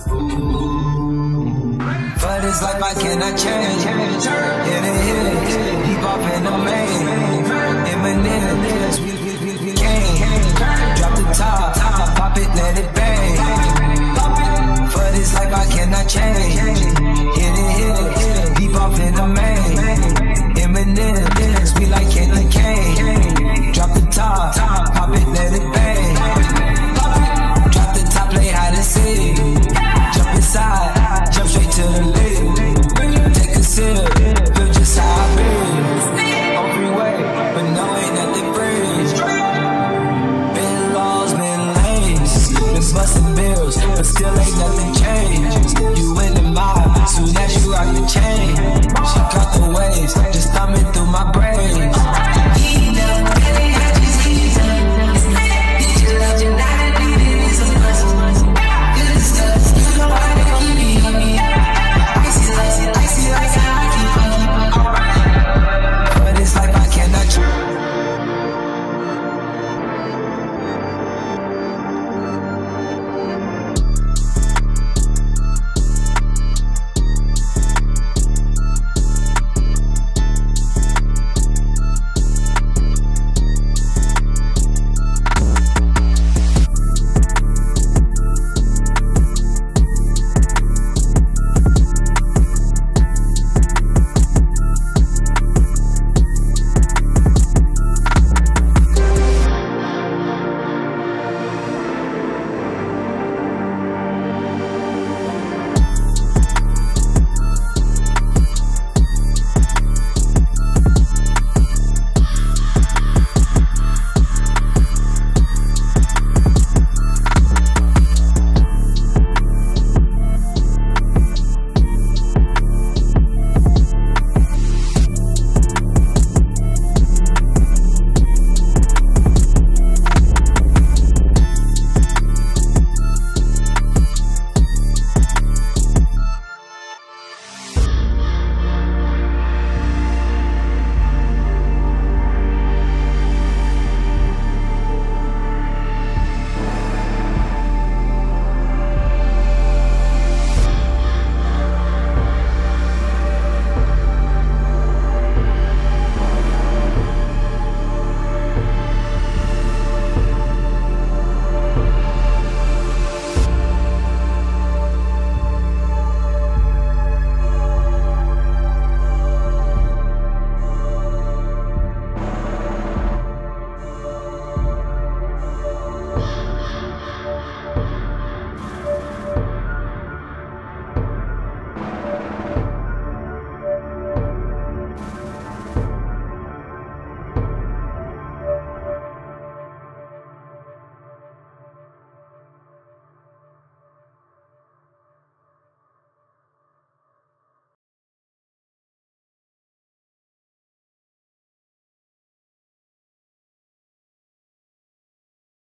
For this life I cannot change. Hit it, deep off in the main. Eminem, we came. Drop the top, pop it, let it bang. For this life I cannot change. Hit it, deep off in the main. Eminem, we like candy cane. Drop the top, pop it, let it bang. Drop the top, play hide and seek. Jump inside, jump straight to the lead. Take a sip, feel just how I be. On freeway, but no, ain't nothing free. Been lost, been lanes, been busting bills, but still ain't nothing changed. You in the mob, soon as you rock the chain. She caught the waves, just thumbing through my brains.